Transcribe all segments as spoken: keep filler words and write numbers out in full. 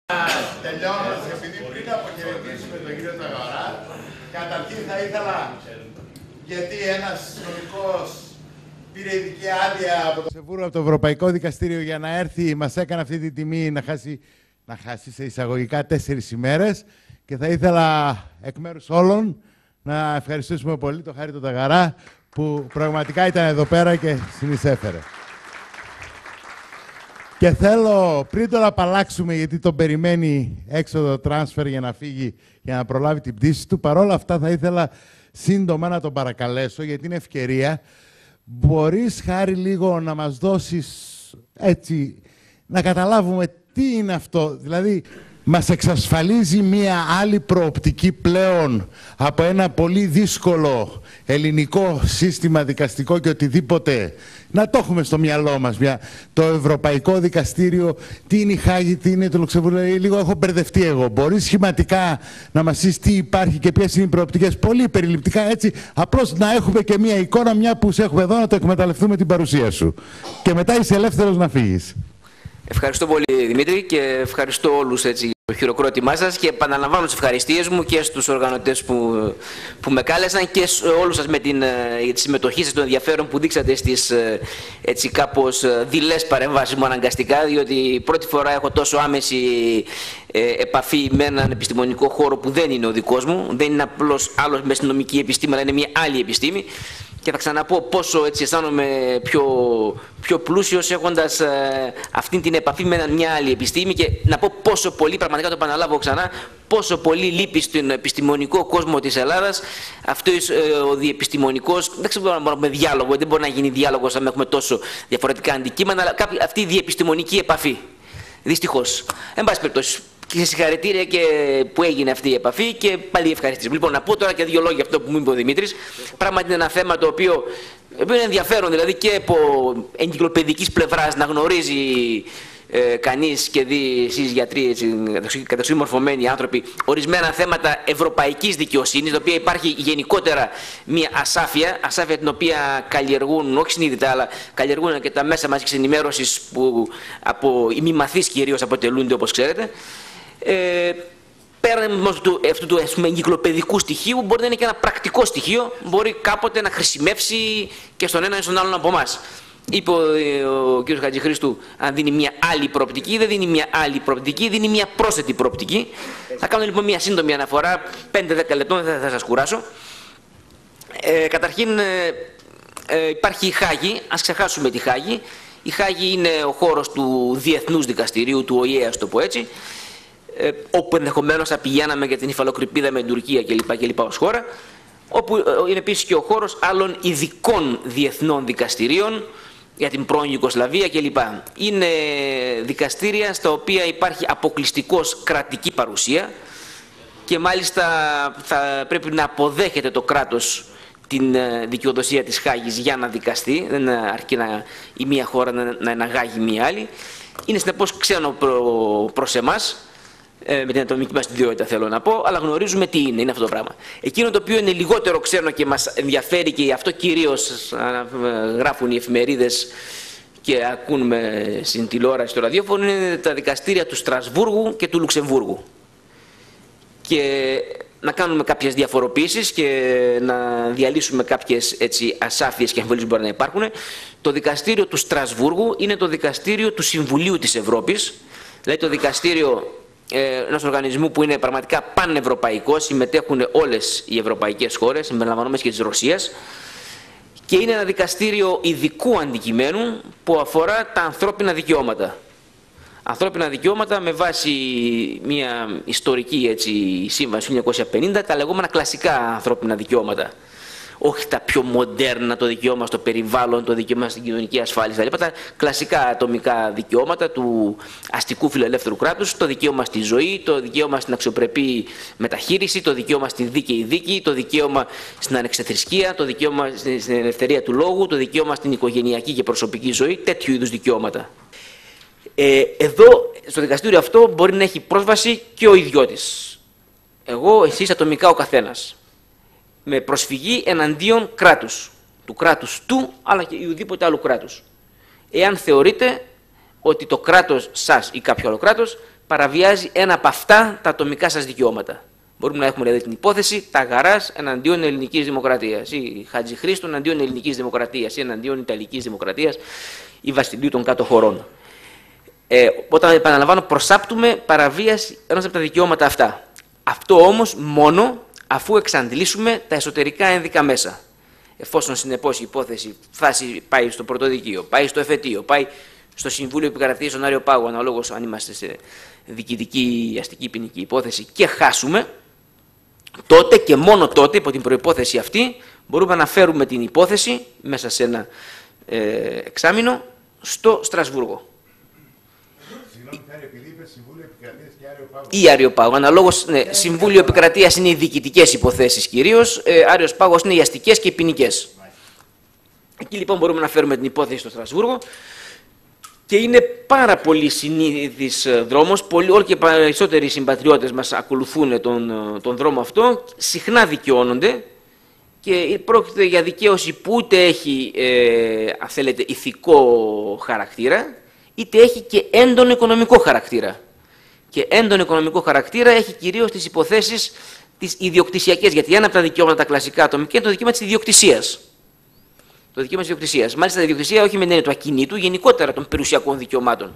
Τελειώνοντας, επειδή πριν αποχαιρετήσουμε τον κύριο Ταγαρά, καταρχήν θα ήθελα, γιατί ένας νομικός πήρε ειδική άδεια από το Σεβούρο, από το Ευρωπαϊκό Δικαστήριο για να έρθει, μας έκανε αυτή τη τιμή να χάσει, να χάσει σε εισαγωγικά τέσσερις ημέρες και θα ήθελα εκ μέρους όλων να ευχαριστήσουμε πολύ τον Χάρη τον Ταγαρά που πραγματικά ήταν εδώ πέρα και συνεισέφερε. Και θέλω, πριν τον απαλλάξουμε, γιατί τον περιμένει έξω το τράνσφερ για να φύγει, για να προλάβει την πτήση του, παρόλα αυτά θα ήθελα σύντομα να τον παρακαλέσω, γιατί είναι ευκαιρία. Μπορείς, Χάρη, λίγο να μας δώσεις, έτσι, να καταλάβουμε τι είναι αυτό. Δηλαδή, μας εξασφαλίζει μία άλλη προοπτική πλέον από ένα πολύ δύσκολο ελληνικό σύστημα δικαστικό και οτιδήποτε. Να το έχουμε στο μυαλό μας. Μια, το Ευρωπαϊκό Δικαστήριο, τι είναι η Χάγη, τι είναι το Λουξεμβούργο. Λίγο έχω μπερδευτεί εγώ. Μπορείς σχηματικά να μας πεις τι υπάρχει και ποιες είναι οι προοπτικές. Πολύ περιληπτικά, έτσι. Απλώς να έχουμε και μία εικόνα, μια που σε έχουμε εδώ, να το εκμεταλλευτούμε την παρουσία σου. Και μετά είσαι ελεύθερος να φύγεις. Ευχαριστώ πολύ, Δημήτρη, και ευχαριστώ όλους έτσι, το χειροκρότημά σας και επαναλαμβάνω τις ευχαριστίες μου και στους οργανωτές που, που με κάλεσαν και σε όλους σας με την, για τη συμμετοχή σας, το ενδιαφέρον που δείξατε στις έτσι, κάπως δειλές παρεμβάσεις μου αναγκαστικά, διότι πρώτη φορά έχω τόσο άμεση ε, επαφή με έναν επιστημονικό χώρο που δεν είναι ο δικός μου, δεν είναι απλώς άλλος με αστυνομική επιστήμη, αλλά είναι μια άλλη επιστήμη. Και θα ξαναπώ πόσο έτσι αισθάνομαι πιο, πιο πλούσιος έχοντας ε, αυτή την επαφή με μια άλλη επιστήμη και να πω πόσο πολύ, πραγματικά το επαναλάβω ξανά, πόσο πολύ λείπει στον επιστημονικό κόσμο της Ελλάδας αυτός ε, ο διεπιστημονικός, δεν ξέρω αν μπορούμε διάλογο, δεν μπορεί να γίνει διάλογος αν έχουμε τόσο διαφορετικά αντικείμενα, αλλά κάποια, αυτή η διεπιστημονική επαφή. Δυστυχώς. Εν πάση περιπτώσει. Και συγχαρητήρια και που έγινε αυτή η επαφή και πάλι ευχαριστήσεις. Λοιπόν, να πω τώρα και δύο λόγια αυτό που μου είπε ο Δημήτρης. Πράγματι είναι ένα θέμα το οποίο, οποίο είναι ενδιαφέρον, δηλαδή και από εγκυκλοπαιδικής πλευράς να γνωρίζει ε, κανείς και δει εσείς γιατροί, κατεξοχήν μορφωμένοι άνθρωποι, ορισμένα θέματα ευρωπαϊκής δικαιοσύνης, τα οποία υπάρχει γενικότερα μια ασάφεια, ασάφεια την οποία καλλιεργούν, όχι συνείδητα, αλλά καλλιεργούν και τα μέσα μαζικής ενημέρωσης που από οι μη μαθείς κυρίως αποτελούνται, όπως ξέρετε. Ε, πέραν του, αυτού του εγκυκλοπαιδικού στοιχείου, μπορεί να είναι και ένα πρακτικό στοιχείο, μπορεί κάποτε να χρησιμεύσει και στον ένα ή στον άλλον από εμάς. Είπε ο, ο κ. Χατζηχρήστου, αν δίνει μια άλλη προοπτική, δεν δίνει μια άλλη προοπτική, δίνει μια πρόσθετη προοπτική. Θα κάνω λοιπόν μια σύντομη αναφορά, πέντε δέκα λεπτών, δεν θα, θα σας κουράσω. Ε, καταρχήν ε, ε, υπάρχει η Χάγη, ας ξεχάσουμε τη Χάγη. Η Χάγη είναι ο χώρος του Διεθνούς Δικαστηρίου, του Ο Η Ε, ας το πω έτσι, ε, όπου ενδεχομένως θα πηγαίναμε για την υφαλοκρηπίδα με την Τουρκία κλπ. κλπ. Ως χώρα, όπου είναι επίσης και ο χώρος άλλων ειδικών διεθνών δικαστηρίων για την πρώην Ιουγκοσλαβία κλπ. Είναι δικαστήρια στα οποία υπάρχει αποκλειστικώς κρατική παρουσία και μάλιστα θα πρέπει να αποδέχεται το κράτος την δικαιοδοσία της Χάγης για να δικαστεί, δεν αρκεί να, η μία χώρα να, να εναγάγει μία άλλη. Είναι συνεπώς ξένο προ, προς εμάς, ε, με την ατομική μας ιδιότητα θέλω να πω, αλλά γνωρίζουμε τι είναι, είναι αυτό το πράγμα. Εκείνο το οποίο είναι λιγότερο ξένο και μας ενδιαφέρει και αυτό κυρίως γράφουν οι εφημερίδες και ακούμε στην τηλεόραση, στο ραδιόφωνο, είναι τα δικαστήρια του Στρασβούργου και του Λουξεμβούργου. Και να κάνουμε κάποιες διαφοροποιήσεις και να διαλύσουμε κάποιες έτσι, ασάφειες και αμφιβολίες που μπορεί να υπάρχουν. Το δικαστήριο του Στρασβούργου είναι το δικαστήριο του Συμβουλίου της Ευρώπης, δηλαδή το δικαστήριο ε, ενός οργανισμού που είναι πραγματικά πανευρωπαϊκό, συμμετέχουν όλες οι ευρωπαϊκές χώρες, συμπεριλαμβανομένες και της Ρωσίας, και είναι ένα δικαστήριο ειδικού αντικειμένου που αφορά τα ανθρώπινα δικαιώματα. Ανθρώπινα δικαιώματα με βάση μια ιστορική έτσι, σύμβαση του χίλια εννιακόσια πενήντα, τα λεγόμενα κλασικά ανθρώπινα δικαιώματα. Όχι τα πιο μοντέρνα, το δικαίωμα στο περιβάλλον, το δικαίωμα στην κοινωνική ασφάλεια, τα λοιπά, τα κλασικά ατομικά δικαιώματα του αστικού φιλελεύθερου κράτους, το δικαίωμα στη ζωή, το δικαίωμα στην αξιοπρεπή μεταχείριση, το δικαίωμα στη δίκαιη δίκη, το δικαίωμα στην ανεξεθρησκεία, το δικαίωμα στην ελευθερία του λόγου, το δικαίωμα στην οικογενειακή και προσωπική ζωή, τέτοιου είδους δικαιώματα. Ε, εδώ, στο δικαστήριο αυτό, μπορεί να έχει πρόσβαση και ο ιδιώτης. Εγώ, εσείς, ατομικά ο καθένας. Με προσφυγή εναντίον κράτους. Του κράτους του, αλλά και ουδήποτε άλλου κράτους. Εάν θεωρείτε ότι το κράτος σας ή κάποιο άλλο κράτος παραβιάζει ένα από αυτά τα ατομικά σας δικαιώματα. Μπορούμε να έχουμε δηλαδή την υπόθεση Ταγαράς εναντίον ελληνικής δημοκρατίας ή Χατζηχρήστου εναντίον ελληνικής δημοκρατίας ή εναντίον ιταλικής δημοκρατίας ή βασιλείου των κάτω χωρών. Ε, όταν επαναλαμβάνω, προσάπτουμε παραβίαση ενός από τα δικαιώματα αυτά. Αυτό όμως μόνο αφού εξαντλήσουμε τα εσωτερικά ένδικα μέσα. Εφόσον συνεπώς η υπόθεση φτάσει, πάει στο πρωτοδικείο, πάει στο εφετείο, πάει στο Συμβούλιο Επικρατείας στον Άριο Πάγο, αναλόγως αν είμαστε σε διοικητική, αστική, ποινική υπόθεση, και χάσουμε, τότε και μόνο τότε, υπό την προϋπόθεση αυτή, μπορούμε να φέρουμε την υπόθεση μέσα σε ένα ε, εξάμηνο στο Στρασβούργο. Συγγνώμη, επειδή είπε Συμβούλιο Επικρατείας και Άριο Πάγο. Ή Άριο Πάγο. Αναλόγως, ναι, ναι, Συμβούλιο Επικρατείας είναι οι διοικητικές υποθέσεις κυρίως, ε, Άριος Πάγος είναι οι αστικές και οι ποινικές. Εκεί λοιπόν μπορούμε να φέρουμε την υπόθεση στο Στρασβούργο. Και είναι πάρα πολύ συνήθις δρόμος, πολύ, όλο και περισσότεροι συμπατριώτες μας ακολουθούν τον, τον δρόμο αυτό, συχνά δικαιώνονται και πρόκειται για δικαίωση που ούτε έχει, ε, αν θέλετε, ηθικό χαρακτήρα, είτε έχει και έντονο οικονομικό χαρακτήρα. Και έντονο οικονομικό χαρακτήρα έχει κυρίως τις υποθέσεις τις ιδιοκτησιακές, γιατί ένα από τα δικαιώματα τα κλασικά ατομικά είναι το δικαίωμα της ιδιοκτησίας. Το δικαίωμα της ιδιοκτησίας. Μάλιστα, η ιδιοκτησία όχι με την έννοια του ακινήτου, γενικότερα των περιουσιακών δικαιωμάτων.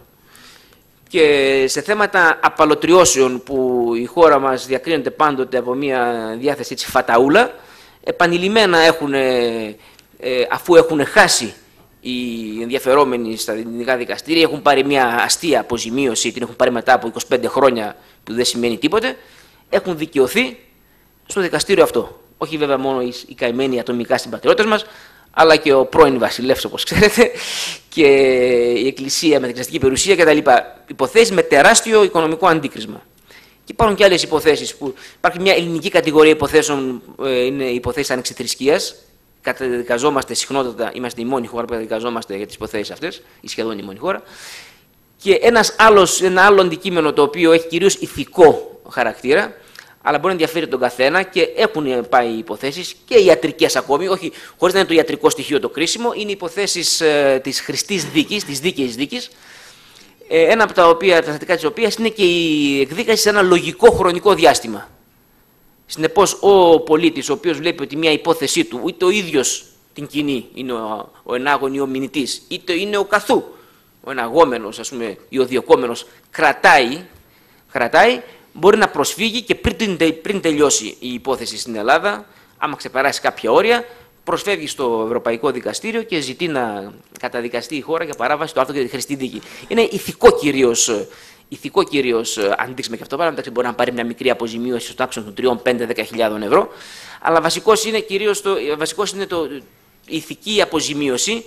Και σε θέματα απαλωτριώσεων που η χώρα μας διακρίνεται πάντοτε από μια διάθεση έτσι φαταούλα, επανειλημμένα έχουν, ε, αφού έχουν χάσει οι ενδιαφερόμενοι στα ελληνικά δικαστήρια, έχουν πάρει μια αστεία αποζημίωση, την έχουν πάρει μετά από είκοσι πέντε χρόνια που δεν σημαίνει τίποτε, έχουν δικαιωθεί στο δικαστήριο αυτό. Όχι βέβαια μόνο οι καημένοι ατομικά συμπατριώτες μας, αλλά και ο πρώην βασιλεύς, όπως ξέρετε, και η Εκκλησία με την εκκλησιαστική περιουσία κτλ. Υποθέσεις με τεράστιο οικονομικό αντίκρισμα. Και υπάρχουν και άλλες υποθέσεις που υπάρχει μια ελληνική κατηγορία υποθέσεων, είναι υποθέσεις ανεξιθρησκείας. Καταδικαζόμαστε συχνότατα, είμαστε η μόνη χώρα που καταδικαζόμαστε για τις υποθέσεις αυτές, ή σχεδόν η μόνη χώρα. Και ένας άλλος, ένα άλλο αντικείμενο το οποίο έχει κυρίως ηθικό χαρακτήρα, αλλά μπορεί να ενδιαφέρει τον καθένα και έχουν πάει υποθέσεις και ιατρικές ακόμη, όχι χωρίς να είναι το ιατρικό στοιχείο το κρίσιμο, είναι υποθέσεις ε, της χρηστής δίκης, της δίκαιης δίκης, ε, ένα από τα οποία, τα θετικά της οποίας είναι και η εκδίκαση σε ένα λογικό χρονικό διάστημα. Συνεπώς, ο πολίτης, ο οποίος βλέπει ότι μια υπόθεσή του, είτε ο ίδιος την κοινή, είναι ο, ο ενάγων ή ο μηνυτής, είτε είναι ο καθού, ο εναγόμενος, ας πούμε, ή ο διοκόμενος, κρατάει, κρατάει, μπορεί να προσφύγει και πριν, πριν τελειώσει η υπόθεση στην Ελλάδα, άμα ξεπεράσει κάποια όρια, προσφεύγει στο Ευρωπαϊκό Δικαστήριο και ζητεί να καταδικαστεί η χώρα για παράβαση του άρθρου για τη χρηστή δίκη. Είναι ηθικό κυρίως, ηθικό κυρίως αντίξημα και αυτό πράγμα. Εντάξει, μπορεί να πάρει μια μικρή αποζημίωση στο άξονα των τρία, πέντε, δέκα χιλιάδων ευρώ, αλλά βασικός είναι κυρίως το, βασικός είναι το, η ηθική αποζημίωση,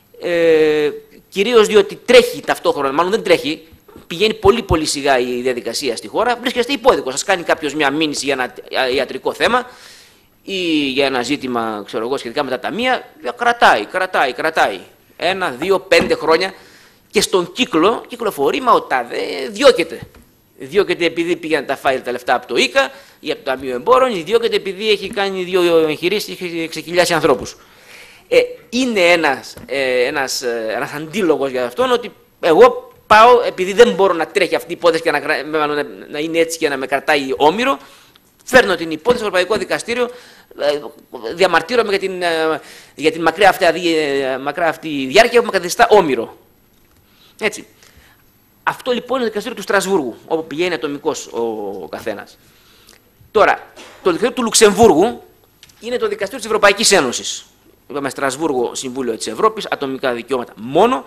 ε, κυρίως διότι τρέχει ταυτόχρονα, μάλλον δεν τρέχει, πηγαίνει πολύ πολύ σιγά η διαδικασία στη χώρα, βρίσκεστε υπόδικο. Σας κάνει κάποιος μια μήνυση για ένα ιατρικό θέμα ή για ένα ζήτημα, ξέρω εγώ, σχετικά με τα ταμεία, κρατάει, κρατάει, κρατάει. Ένα, δύο, πέντε χρόνια και στον κύκλο κυκλοφορεί, μα ο τάδε διώκεται. Διώκεται επειδή πήγαν τα φάιλ τα λεφτά από το ΙΚΑ ή από το Ταμείο Εμπόρων, διώκεται επειδή έχει κάνει δύο εγχειρήσεις και έχει ξεκυλιάσει ανθρώπους. Ε, είναι ένας, ε, ένας, ε, ένας αντίλογος για αυτόν ότι εγώ πάω, επειδή δεν μπορώ να τρέχει αυτή η υπόθεση και να, να, να είναι έτσι και να με κρατάει όμηρο, φέρνω την υπόθεση στο Ευρωπαϊκό Δικαστήριο, διαμαρτύρομαι για την, για την μακρά, αυτή, μακρά αυτή διάρκεια που με καθιστά όμηρο. Έτσι. Αυτό λοιπόν είναι το δικαστήριο του Στρασβούργου, όπου πηγαίνει ατομικός ο, ο καθένας. Τώρα, το δικαστήριο του Λουξεμβούργου είναι το δικαστήριο της Ευρωπαϊκής Ένωσης. Είπαμε Στρασβούργο, Συμβούλιο της Ευρώπης, ατομικά δικαιώματα μόνο.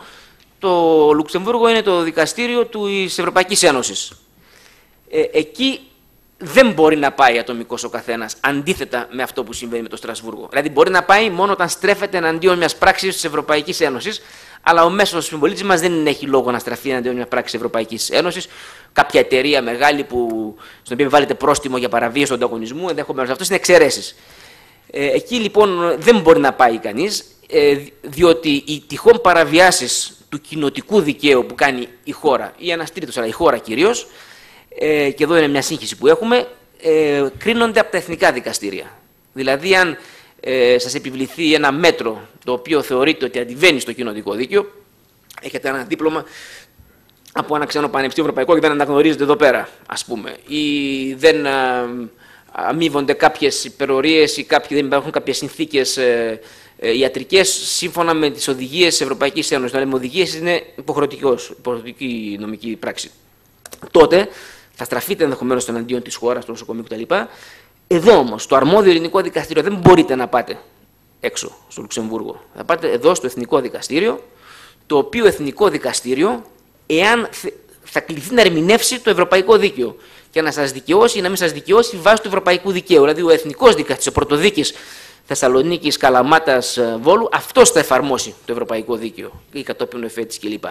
Το Λουξεμβούργο είναι το δικαστήριο της Ευρωπαϊκής Ένωσης. Ε, εκεί δεν μπορεί να πάει ατομικός ο καθένας, αντίθετα με αυτό που συμβαίνει με το Στρασβούργο. Δηλαδή μπορεί να πάει μόνο όταν στρέφεται εναντίον μιας πράξης της Ευρωπαϊκής Ένωσης, αλλά ο μέσος συμπολίτης μας δεν έχει λόγο να στραφεί εναντίον μιας πράξης της Ευρωπαϊκής Ένωσης. Κάποια εταιρεία μεγάλη που, στην οποία βάλετε πρόστιμο για παραβίαση του ανταγωνισμού, ενδεχομένως αυτό είναι εξαιρέσεις. Ε, εκεί λοιπόν δεν μπορεί να πάει κανείς, ε, διότι οι τυχόν παραβιάσεις του κοινοτικού δικαίου που κάνει η χώρα, ή ένας τρίτος, αλλά η χώρα κυρίως, ε, και εδώ είναι μια σύγχυση που έχουμε, ε, κρίνονται από τα εθνικά δικαστήρια. Δηλαδή, αν ε, σας επιβληθεί ένα μέτρο το οποίο θεωρείται ότι αντιβαίνει στο κοινοτικό δίκαιο, έχετε ένα δίπλωμα από ένα ξένο πανεπιστήμιο ευρωπαϊκό και δεν αναγνωρίζεται εδώ πέρα, ας πούμε, ή δεν α, αμείβονται κάποιες υπερορίες ή κάποιοι, δεν υπάρχουν κάποιες συνθήκες ε, ε, ιατρικές σύμφωνα με τις οδηγίες της Ευρωπαϊκής Ένωσης. Να λέμε οδηγίες είναι υποχρεωτική νομική πράξη. Τότε θα στραφείτε ενδεχομένως εναντίον της χώρας, του νοσοκομείου κτλ. Εδώ όμως, το αρμόδιο ελληνικό δικαστήριο δεν μπορείτε να πάτε έξω στο Λουξεμβούργο. Θα πάτε εδώ στο Εθνικό Δικαστήριο, το οποίο Εθνικό Δικαστήριο, εάν θα κληθεί να ερμηνεύσει το ευρωπαϊκό δίκαιο και να σας δικαιώσει ή να μην σας δικαιώσει βάσει του ευρωπαϊκού δικαίου. Δηλαδή, ο Εθνικός Δικαστής, ο Πρωτοδίκης Θεσσαλονίκης, Καλαμάτας, Βόλου, αυτός θα εφαρμόσει το ευρωπαϊκό δίκαιο ή κατόπιν εφέτης κλπ.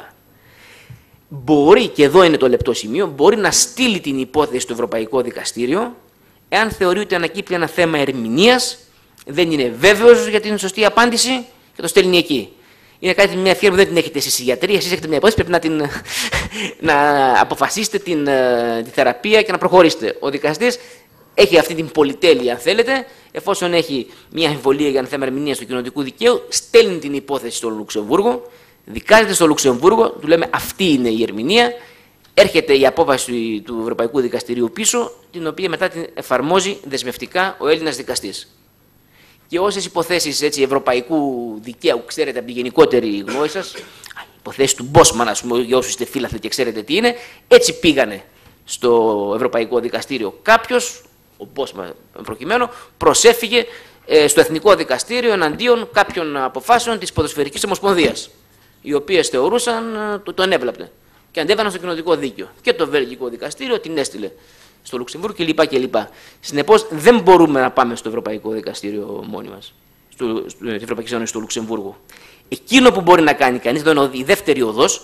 Μπορεί, και εδώ είναι το λεπτό σημείο, μπορεί να στείλει την υπόθεση στο Ευρωπαϊκό Δικαστήριο, εάν θεωρεί ότι ανακύπτει ένα θέμα ερμηνείας, δεν είναι βέβαιος για την σωστή απάντηση και το στέλνει εκεί. Είναι κάτι, μια ευκαιρία που δεν την έχετε εσείς οι γιατροί, εσείς έχετε μια υπόθεση, πρέπει να, την, να αποφασίσετε την, τη θεραπεία και να προχωρήσετε. Ο δικαστής έχει αυτή την πολυτέλεια, αν θέλετε, εφόσον έχει μια αμφιβολία για ένα θέμα ερμηνείας του κοινοτικού δικαίου, στέλνει την υπόθεση στο Λουξεμβούργο, δικάζεται στο Λουξεμβούργο, του λέμε αυτή είναι η ερμηνεία, έρχεται η απόφαση του Ευρωπαϊκού Δικαστηρίου πίσω, την οποία μετά την εφαρμόζει δεσμευτικά ο Έλληνας δικαστής. Και όσες υποθέσεις έτσι, ευρωπαϊκού δικαίου ξέρετε από τη γενικότερη γνώση σας, υποθέσεις του Μπόσμαν, ας πούμε, για όσους είστε φίλαθλοι και ξέρετε τι είναι, έτσι πήγανε στο Ευρωπαϊκό Δικαστήριο. Κάποιος, ο Μπόσμαν προκειμένου, προσέφυγε ε, στο Εθνικό Δικαστήριο εναντίον κάποιων αποφάσεων της Ποδοσφαιρικής Ομοσπονδίας, οι οποίες θεωρούσαν ε, το, το ανέβλαπτε και αντέβαιναν στο κοινοτικό δίκαιο. Και το Βέλγικο Δικαστήριο την έστειλε στο Λουξεμβούργο κλπ. κλπ. Συνεπώς, δεν μπορούμε να πάμε στο Ευρωπαϊκό Δικαστήριο μόνοι μας, στο, στην Ευρωπαϊκή Ένωση, στο Λουξεμβούργο. Εκείνο που μπορεί να κάνει κανείς, εδώ είναι η δεύτερη οδός,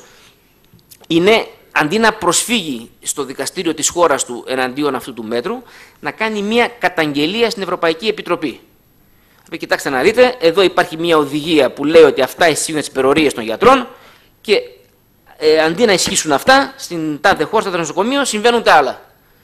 είναι αντί να προσφύγει στο δικαστήριο της χώρας του εναντίον αυτού του μέτρου, να κάνει μια καταγγελία στην Ευρωπαϊκή Επιτροπή. Κοιτάξτε να δείτε, εδώ υπάρχει μια οδηγία που λέει ότι αυτά ισχύουν τις υπερορίες των γιατρών και ε, αντί να ισχύσουν αυτά, στην τάδε χώρα, στα νοσοκομείο, συμβαίνουν τα άλλα.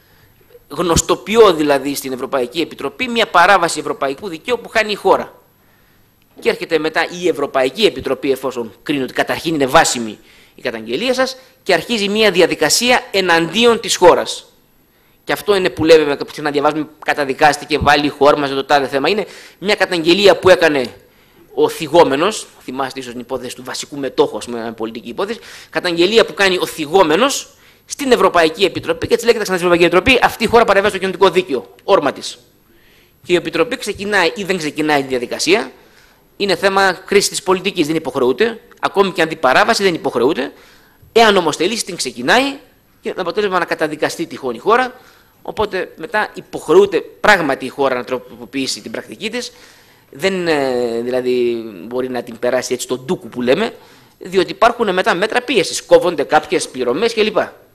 Γνωστοποιώ δηλαδή στην Ευρωπαϊκή Επιτροπή μια παράβαση ευρωπαϊκού δικαίου που χάνει η χώρα. Και έρχεται μετά η Ευρωπαϊκή Επιτροπή, εφόσον κρίνει ότι καταρχήν είναι βάσιμη η καταγγελία σας, και αρχίζει μια διαδικασία εναντίον της χώρας. Και αυτό είναι που λέμε, να διαβάζουμε, καταδικάστηκε, βάλει η χώρα μας για το τάδε θέμα. Είναι μια καταγγελία που έκανε ο θυγόμενος, θυμάστε ίσως την υπόθεση του βασικού μετόχου, ας πούμε, πολιτική υπόθεση, καταγγελία που κάνει ο θυγόμενος στην Ευρωπαϊκή Επιτροπή, και έτσι λέγεται ξανά στην Ευρωπαϊκή Επιτροπή, αυτή η χώρα παρεμβαίνει στο κοινοτικό δίκαιο, όρμα της. Και η Επιτροπή ξεκινάει ή δεν ξεκινάει τη διαδικασία, είναι θέμα κρίση της πολιτικής, δεν υποχρεούται, ακόμη και αν δει παράβαση δεν υποχρεούται. Εάν όμως θελήσει, την ξεκινάει και με αποτέλεσμα να καταδικαστεί τυχόν η χώρα. Οπότε μετά υποχρεούται πράγματι η χώρα να τροποποιήσει την πρακτική της. Δεν δηλαδή μπορεί να την περάσει έτσι τον ντούκου που λέμε, διότι υπάρχουν μετά μέτρα πίεσης, κόβονται κάποιες πληρωμές κλπ.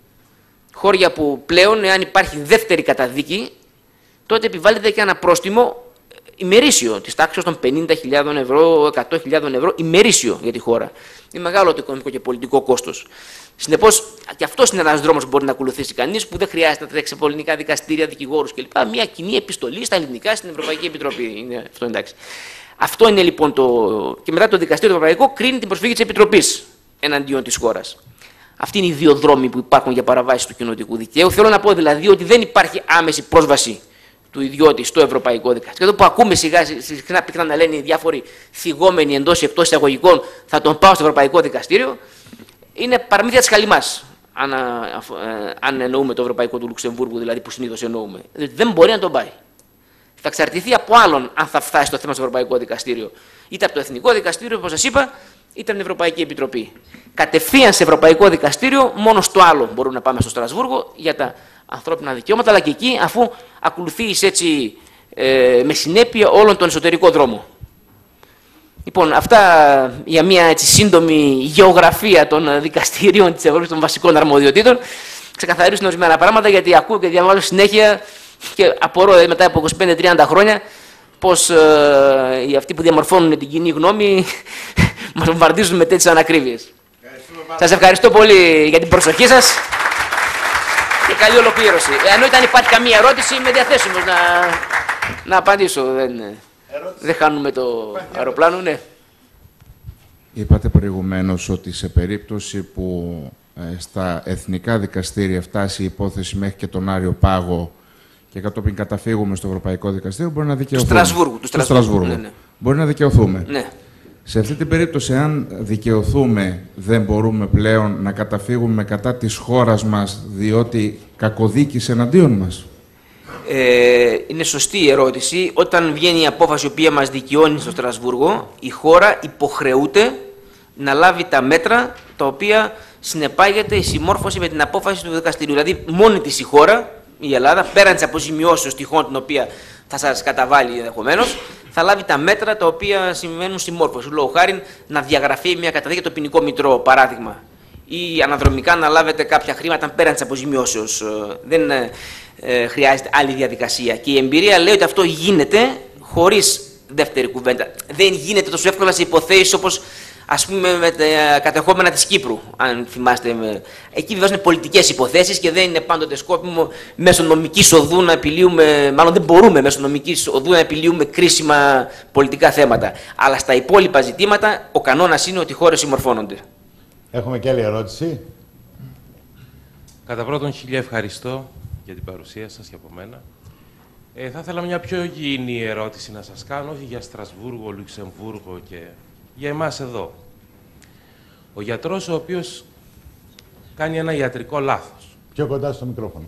Χώρια που πλέον, εάν υπάρχει δεύτερη καταδίκη, τότε επιβάλλεται και ένα πρόστιμο ημερήσιο της τάξης των πενήντα χιλιάδων ευρώ, εκατό χιλιάδων ευρώ ημερήσιο για τη χώρα. Είναι μεγάλο το οικονομικό και πολιτικό κόστος. Συνεπώς, και αυτός είναι ένας δρόμος που μπορεί να ακολουθήσει κανείς, που δεν χρειάζεται να τρέξει από ελληνικά δικαστήρια, δικηγόρους κλπ. Μια κοινή επιστολή στα ελληνικά στην Ευρωπαϊκή Επιτροπή. Είναι αυτό, εντάξει. Αυτό είναι λοιπόν το. Και μετά το δικαστήριο το Ευρωπαϊκό κρίνει την προσφυγή της Επιτροπής εναντίον της χώρας. Αυτοί είναι οι δύο δρόμοι που υπάρχουν για παραβάσεις του κοινοτικού δικαίου. Θέλω να πω δηλαδή ότι δεν υπάρχει άμεση πρόσβαση του ιδιώτη στο Ευρωπαϊκό Δικαστήριο. Και εδώ που ακούμε σιγά συχνά πυκνά να λένε οι διάφοροι θυγόμενοι εντός ή εκτός εισαγωγικών, θα τον πάω στο Ευρωπαϊκό Δικαστήριο, είναι παραμύθια της χαλιμάς. Αν, αν εννοούμε το Ευρωπαϊκό του Λουξεμβούργου, δηλαδή που συνήθως εννοούμε. Δηλαδή δεν μπορεί να τον πάει. Θα εξαρτηθεί από άλλον αν θα φτάσει το θέμα στο Ευρωπαϊκό Δικαστήριο. Είτε από το Εθνικό Δικαστήριο, όπως σας είπα, είτε από την Ευρωπαϊκή Επιτροπή. Κατευθείαν σε Ευρωπαϊκό Δικαστήριο, μόνο στο άλλο μπορούμε να πάμε στο Στρασβούργο για τα ανθρώπινα δικαιώματα, αλλά και εκεί αφού ακολουθείς έτσι ε, με συνέπεια όλον τον εσωτερικό δρόμο. Λοιπόν, αυτά για μια έτσι σύντομη γεωγραφία των δικαστηρίων της Ευρώπης, των βασικών αρμοδιοτήτων. Ξεκαθαρίσουν ορισμένα πράγματα, γιατί ακούω και διαβάζω συνέχεια και απορώ μετά από είκοσι πέντε τριάντα χρόνια πως ε, οι αυτοί που διαμορφώνουν την κοινή γνώμη μας βομβαρδίζουν με τέτοιες ανακρίβειες. Σας ευχαριστώ πολύ για την προσοχή σας και καλή ολοκλήρωση. Αν υπάρχει καμία ερώτηση, είμαι διαθέσιμος να, να απαντήσω. Δεν, δεν χάνουμε το αεροπλάνο, ναι. Είπατε προηγουμένως ότι σε περίπτωση που ε, στα εθνικά δικαστήρια φτάσει η υπόθεση μέχρι και τον Άριο Πάγο και κατόπιν καταφύγουμε στο Ευρωπαϊκό Δικαστήριο, μπορεί να δικαιωθούμε. Του Στρασβούργου. Του Στρασβούργου. Ναι, ναι. Μπορεί να δικαιωθούμε. Ναι. Σε αυτή την περίπτωση, αν δικαιωθούμε, δεν μπορούμε πλέον να καταφύγουμε κατά της χώρας μας, διότι κακοδίκησε εναντίον μας. Ε, είναι σωστή η ερώτηση. Όταν βγαίνει η απόφαση η οποία μας δικαιώνει στο Στρασβούργο, η χώρα υποχρεούται να λάβει τα μέτρα τα οποία συνεπάγεται η συμμόρφωση με την απόφαση του δικαστηρίου. Δηλαδή, μόνη της η χώρα, η Ελλάδα, πέραν της αποζημιώσεως τυχόν την οποία θα σας καταβάλει ενδεχομένως, θα λάβει τα μέτρα τα οποία σημαίνουν συμμόρφωση. Λόγω χάρη να διαγραφεί μια καταδίκη το ποινικό μητρό, παράδειγμα, ή αναδρομικά να λάβετε κάποια χρήματα πέραν της αποζημιώσεως. Δεν ε, χρειάζεται άλλη διαδικασία. Και η εμπειρία λέει ότι αυτό γίνεται χωρίς δεύτερη κουβέντα. Δεν γίνεται τόσο εύκολα σε υποθέσεις όπως, ας πούμε, με τα κατεχόμενα της Κύπρου, αν θυμάστε. Εκεί βεβαίως είναι πολιτικές υποθέσεις και δεν είναι πάντοτε σκόπιμο μέσω νομικής οδού να επιλύουμε, μάλλον δεν μπορούμε μέσω νομικής οδού να επιλύουμε κρίσιμα πολιτικά θέματα. Αλλά στα υπόλοιπα ζητήματα ο κανόνας είναι ότι οι χώρες συμμορφώνονται. Έχουμε και άλλη ερώτηση. Κατά πρώτον, χίλια ευχαριστώ για την παρουσία σας και από μένα. Ε, θα ήθελα μια πιο υγιεινή ερώτηση να σας κάνω, όχι για Στρασβούργο, Λουξεμβούργο και για εμάς εδώ. Ο γιατρός ο οποίος κάνει ένα ιατρικό λάθος. Πιο κοντά στο μικρόφωνο.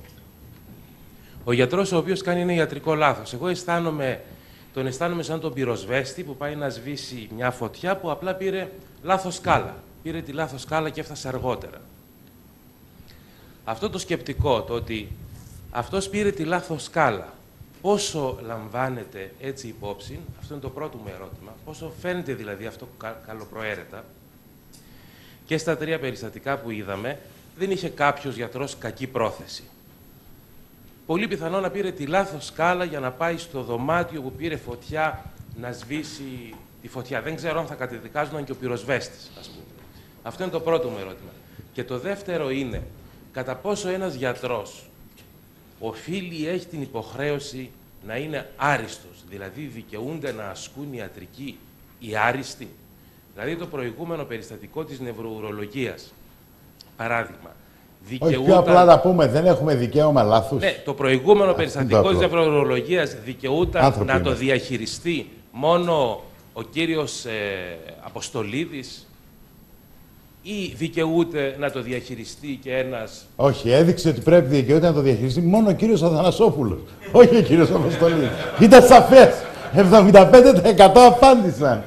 Ο γιατρός ο οποίος κάνει ένα ιατρικό λάθος. Εγώ αισθάνομαι, τον αισθάνομαι σαν τον πυροσβέστη που πάει να σβήσει μια φωτιά που απλά πήρε λάθος σκάλα. Πήρε τη λάθος σκάλα και έφτασε αργότερα. Αυτό το σκεπτικό, το ότι αυτός πήρε τη λάθος σκάλα, πόσο λαμβάνεται έτσι υπόψη, αυτό είναι το πρώτο μου ερώτημα, πόσο φαίνεται δηλαδή αυτό καλοπροαίρετα. Και στα τρία περιστατικά που είδαμε, δεν είχε κάποιος γιατρός κακή πρόθεση. Πολύ πιθανό να πήρε τη λάθος σκάλα για να πάει στο δωμάτιο που πήρε φωτιά να σβήσει τη φωτιά. Δεν ξέρω αν θα κατεδικάζονταν και ο πυροσβέστης, ας πούμε. Αυτό είναι το πρώτο μου ερώτημα. Και το δεύτερο είναι, κατά πόσο ένας γιατρός οφείλει, έχει την υποχρέωση να είναι άριστος, δηλαδή δικαιούνται να ασκούν ιατρική οι άριστοι. Δηλαδή το προηγούμενο περιστατικό της νευροουρολογίας, παράδειγμα, δικαιούνταν... Όχι, πιο απλά να πούμε, δεν έχουμε δικαίωμα λάθους. Ναι, το προηγούμενο περιστατικό της νευροουρολογίας δικαιούταν Άνθρωποι να είναι. το διαχειριστεί μόνο ο κύριος ε, Αποστολίδης, ή δικαιούται να το διαχειριστεί και ένας... Όχι, έδειξε ότι πρέπει δικαιούται να το διαχειριστεί μόνο ο κύριος Αθανασόπουλος. Όχι ο κύριος Αποστολίδης. Ήταν σαφές. εβδομήντα πέντε τοις εκατό απάντησαν.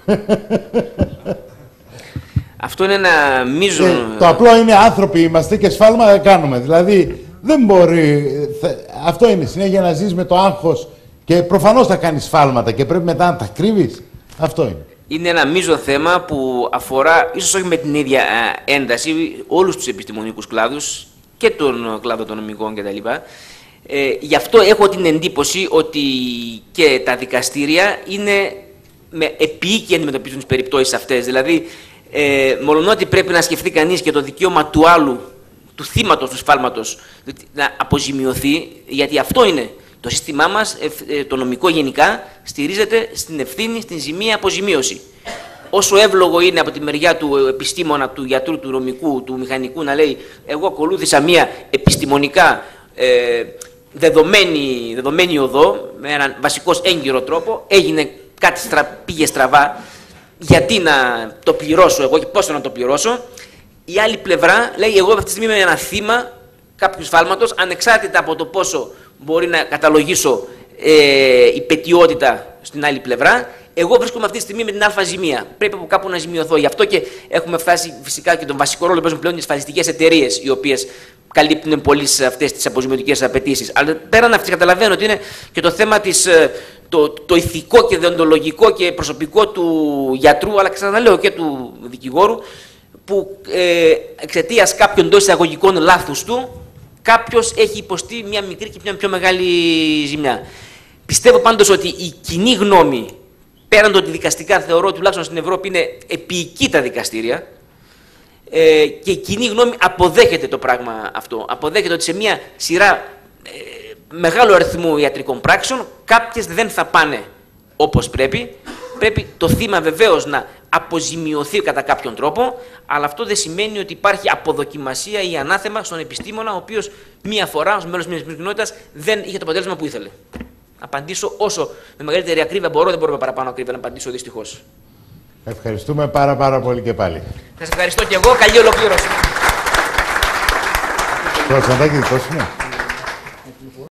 Αυτό είναι ένα μείζον... Και το απλό είναι άνθρωποι είμαστε και σφάλματα κάνουμε. Δηλαδή δεν μπορεί... Αυτό είναι συνέχεια να ζεις με το άγχος και προφανώς θα κάνεις σφάλματα και πρέπει μετά να τα κρύβεις. Αυτό είναι. Είναι ένα μείζον θέμα που αφορά, ίσως όχι με την ίδια ένταση, όλους τους επιστημονικούς κλάδους και τον κλάδο των νομικών κτλ. Ε, γι' αυτό έχω την εντύπωση ότι και τα δικαστήρια είναι με επίοικια αντιμετωπίζουν τις περιπτώσεις αυτές. Δηλαδή, ε, μολονότι πρέπει να σκεφτεί κανείς και το δικαίωμα του άλλου, του θύματος του σφάλματος, να αποζημιωθεί, γιατί αυτό είναι. Το σύστημά μας, το νομικό γενικά, στηρίζεται στην ευθύνη, στην ζημία, αποζημίωση. Όσο εύλογο είναι από τη μεριά του επιστήμονα, του γιατρού, του νομικού, του μηχανικού να λέει εγώ ακολούθησα μία επιστημονικά ε, δεδομένη, δεδομένη οδό, με έναν βασικός έγκυρο τρόπο, έγινε κάτι στρα, πήγε στραβά, γιατί να το πληρώσω εγώ και πόσο να το πληρώσω. Η άλλη πλευρά λέει εγώ αυτή τη στιγμή είμαι ένα θύμα κάποιου σφάλματος, ανεξάρτητα από το πόσο μπορεί να καταλογίσω ε, η πετιότητα στην άλλη πλευρά. Εγώ βρίσκομαι αυτή τη στιγμή με την αλφα ζημία. Πρέπει από κάπου να ζημιωθώ. Γι' αυτό και έχουμε φτάσει φυσικά και τον βασικό ρόλο που παίζουν πλέον οι ασφαλιστικές εταιρείες, οι οποίες καλύπτουν πολύ αυτές τις αποζημιωτικές απαιτήσεις. Αλλά πέραν αυτής, καταλαβαίνω ότι είναι και το θέμα της, το, το ηθικό και δεοντολογικό και προσωπικό του γιατρού, αλλά ξαναλέω και του δικηγόρου, που ε, εξαιτίας κάποιων εντός εισαγωγικών λάθους του, κάποιος έχει υποστεί μια μικρή και μια πιο μεγάλη ζημιά. Πιστεύω πάντως ότι η κοινή γνώμη, πέραν το ότι δικαστικά θεωρώ τουλάχιστον στην Ευρώπη είναι επίοικη τα δικαστήρια, ε, και η κοινή γνώμη αποδέχεται το πράγμα αυτό. Αποδέχεται ότι σε μια σειρά ε, μεγάλου αριθμού ιατρικών πράξεων κάποιες δεν θα πάνε όπως πρέπει. Πρέπει το θύμα βεβαίως να αποζημιωθεί κατά κάποιον τρόπο, αλλά αυτό δεν σημαίνει ότι υπάρχει αποδοκιμασία ή ανάθεμα στον επιστήμονα, ο οποίος μία φορά ως μέλος μιας κοινότητας δεν είχε το αποτέλεσμα που ήθελε. Απαντήσω όσο με μεγαλύτερη ακρίβεια μπορώ, δεν μπορώ με παραπάνω ακρίβεια να απαντήσω δυστυχώς. Ευχαριστούμε πάρα πάρα πολύ και πάλι. Σας ευχαριστώ και εγώ. Καλή ολοκλήρωση. Προσαντάκι δικό σου, ναι.